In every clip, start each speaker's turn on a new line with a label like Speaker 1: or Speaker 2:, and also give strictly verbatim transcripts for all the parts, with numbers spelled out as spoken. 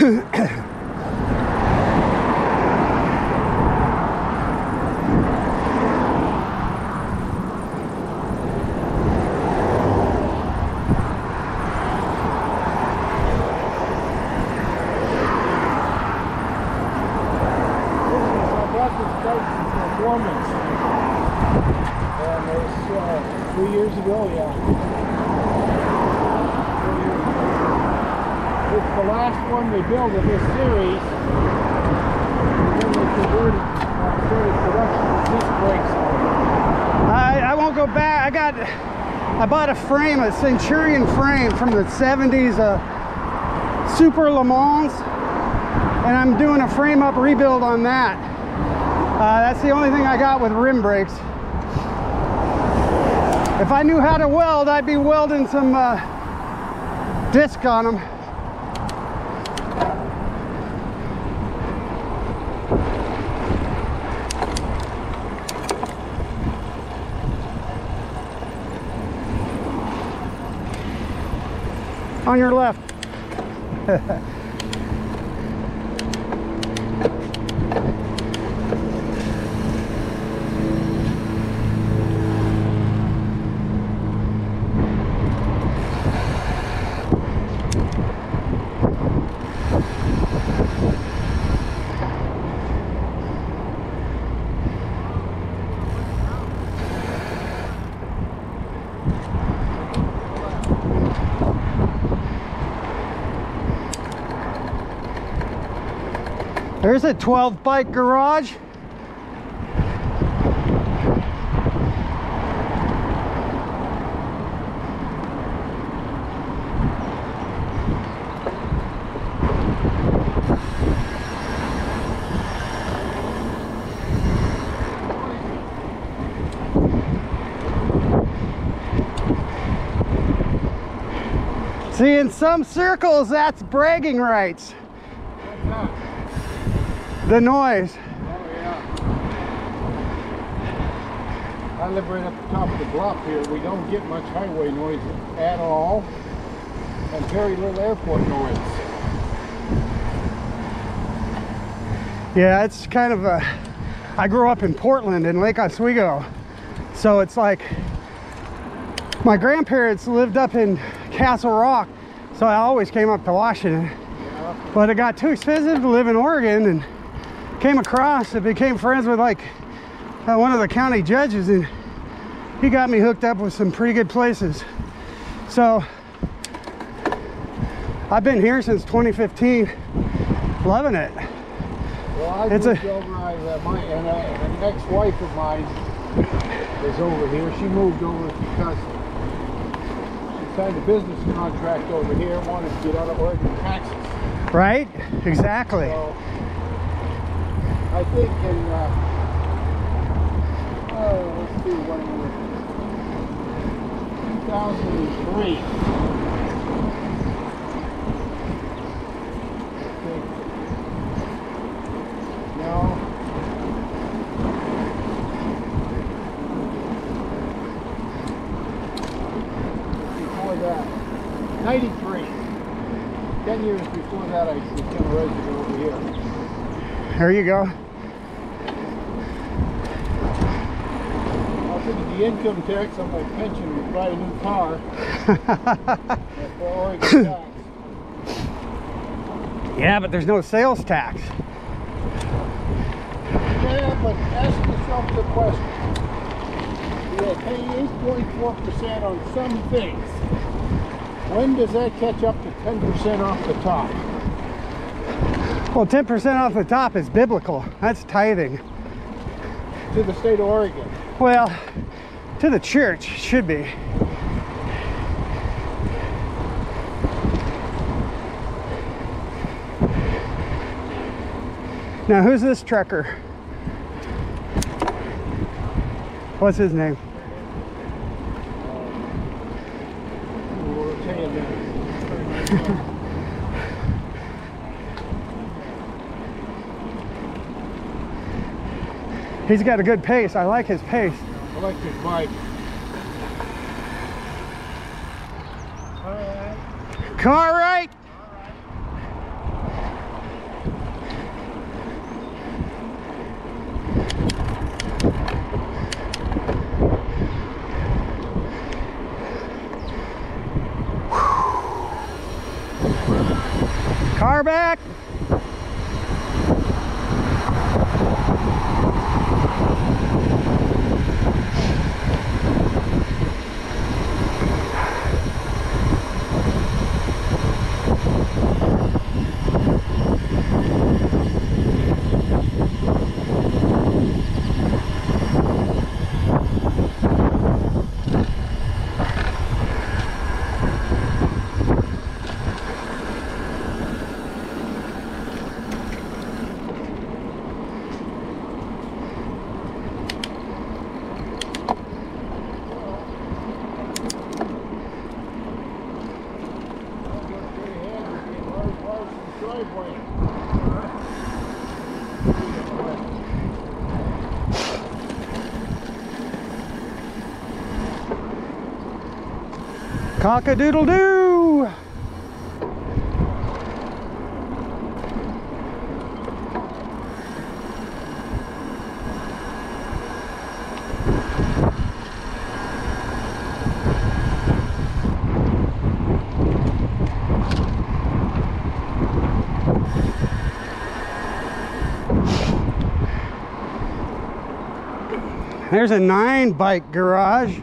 Speaker 1: Performance. And it was uh, three years ago, yeah. It's the last one they built of this series. And then they converted, uh, started production of disc brakes on it.
Speaker 2: I, I won't go back. I got, I bought a frame, a Centurion frame from the seventies, uh, Super Le Mans, and I'm doing a frame up rebuild on that. Uh, that's the only thing I got with rim brakes. If I knew how to weld, I'd be welding some uh, disc on them. On your left. There's a twelve bike garage. See, in some circles, that's bragging rights. The noise.
Speaker 1: Oh yeah. I live right up the top of the bluff here. We don't get much highway noise at all, and very little airport noise.
Speaker 2: Yeah, it's kind of a, I grew up in Portland in Lake Oswego, so it's like my grandparents lived up in Castle Rock, so I always came up to Washington. Yeah. But it got too expensive to live in Oregon, and came across and became friends with like uh, one of the county judges, and he got me hooked up with some pretty good places. So I've been here since twenty fifteen, loving it.
Speaker 1: Well, I
Speaker 2: it's
Speaker 1: moved
Speaker 2: a,
Speaker 1: over, I, uh, my, and uh, an ex-wife of mine is over here. She moved over because she signed a business contract over here, wanted to get out of Oregon taxes.
Speaker 2: Right, exactly.
Speaker 1: So, I think in, uh, oh, let's see, when two thousand three, I think, no, before that, ninety-three, ten years before that, I became a resident over here.
Speaker 2: There you go.
Speaker 1: The income tax on my pension would buy a new car for Oregon tax.
Speaker 2: Yeah, but there's no sales tax.
Speaker 1: Yeah, but ask yourself the question. You pay eight point four percent on some things. When does that catch up to ten percent off the top?
Speaker 2: Well, ten percent off the top is biblical. That's tithing.
Speaker 1: To the state of Oregon.
Speaker 2: Well, to the church, should be. Now, who's this trucker? What's his name?
Speaker 1: We'll tell you that.
Speaker 2: He's got a good pace. I like his pace.
Speaker 1: I like his bike. All right.
Speaker 2: Car right. Car back. Cock-a-doodle-doo! There's a nine bike garage.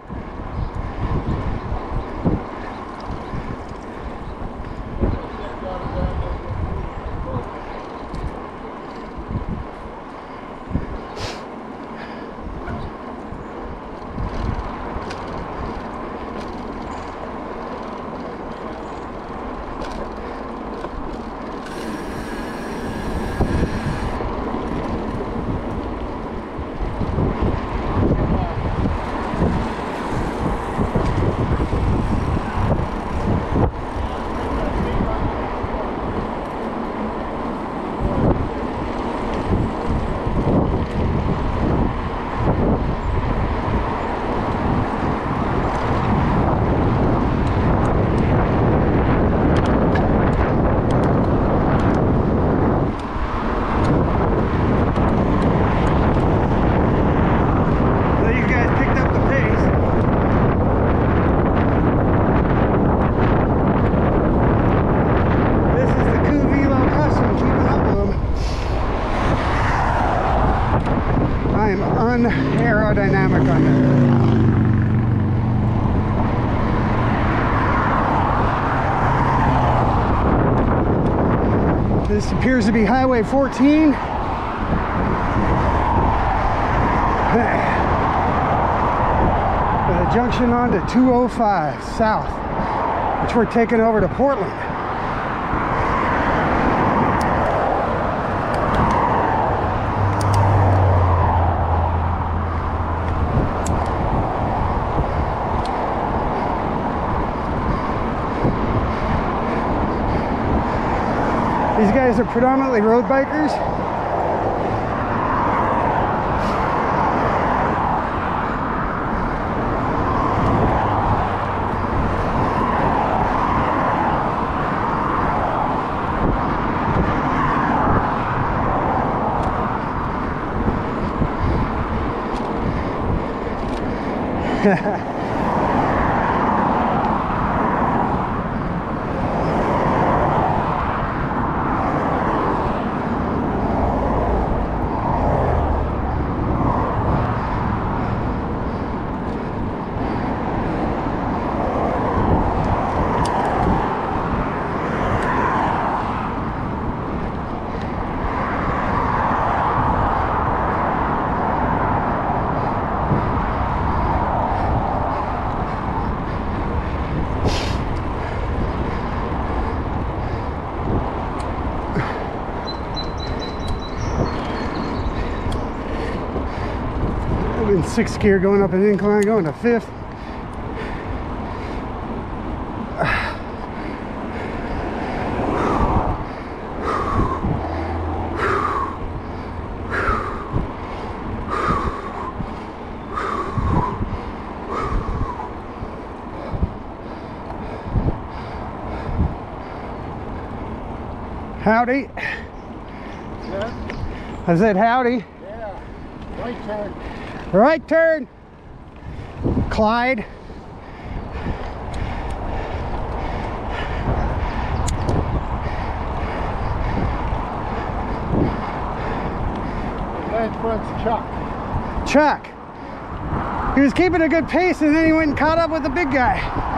Speaker 2: Aerodynamic on it. This appears to be Highway fourteen. With a junction on to two oh five south, which we're taking over to Portland. These guys are predominantly road bikers. In sixth gear going up an incline, going to fifth. Howdy. Yeah. I said howdy.
Speaker 1: Yeah. Right turn.
Speaker 2: Right turn. Clyde.
Speaker 1: That front's Chuck.
Speaker 2: Chuck. He was keeping a good pace and then he went and caught up with the big guy.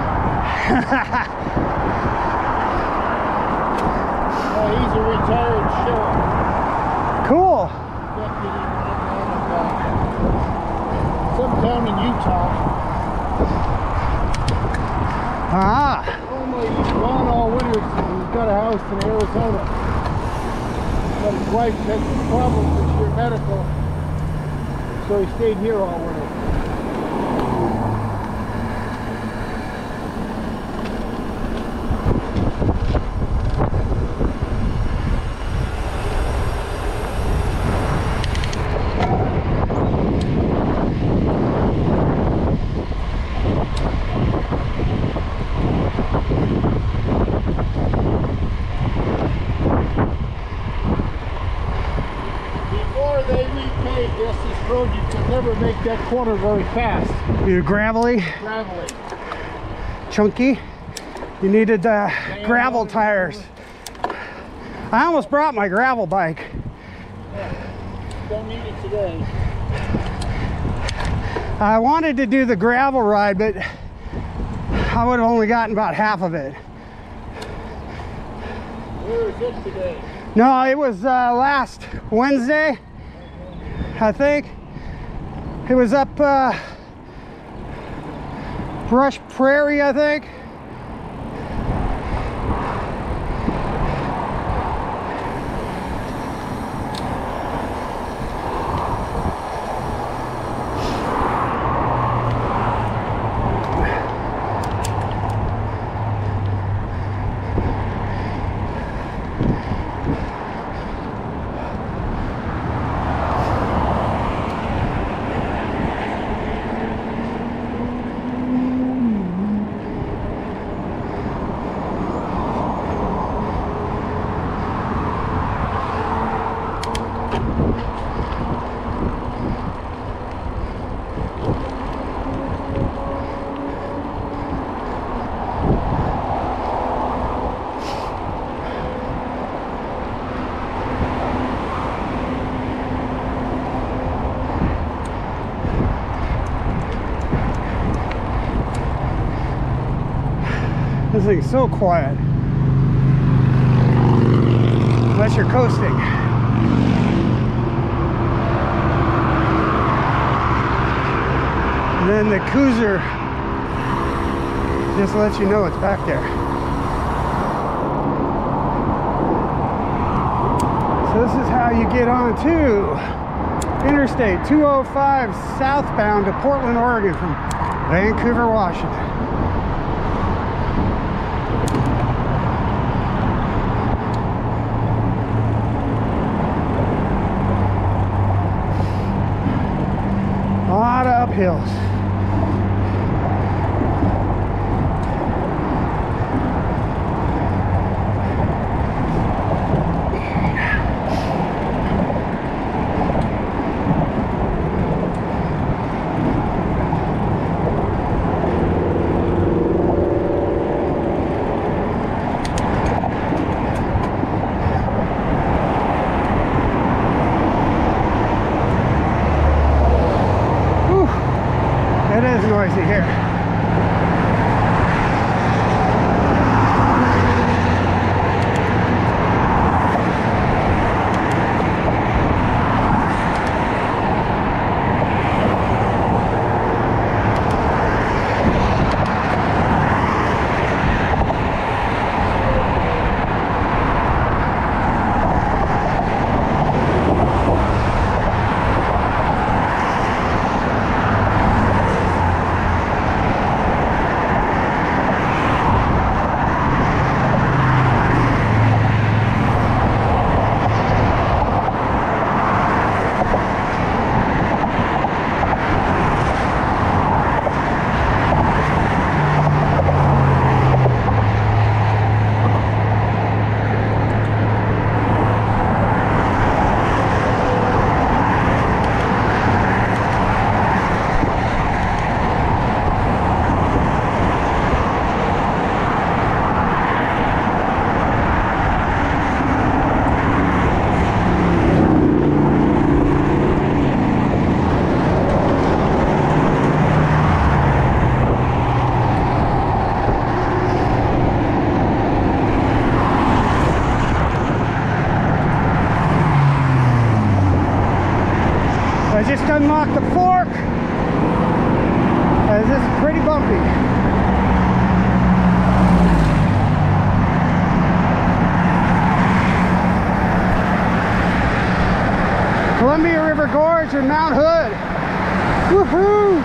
Speaker 1: Uh, he's a retired sheriff.
Speaker 2: Cool.
Speaker 1: Deputy in uh, some town in Utah.
Speaker 2: Ah.
Speaker 1: Normally he's gone all winter, so he's got a house in Arizona. But his wife had some problems with your medical, so he stayed here all winter. You can never make that corner very fast.
Speaker 2: You're gravelly,
Speaker 1: Gravelly.
Speaker 2: chunky. You needed uh, gravel tires. I almost brought my gravel bike.
Speaker 1: Yeah. Don't need it today.
Speaker 2: I wanted to do the gravel ride, but I would have only gotten about half of it.
Speaker 1: Where is it today?
Speaker 2: No, it was uh, last Wednesday, I think. It was up uh, Brush Prairie, I think. This thing's so quiet. Unless you're coasting. And then the cruiser just lets you know it's back there. So this is how you get on to Interstate two oh five southbound to Portland, Oregon from Vancouver, Washington. A lot of uphills. in Mount Hood. Woohoo!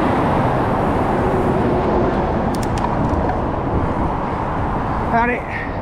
Speaker 2: Howdy.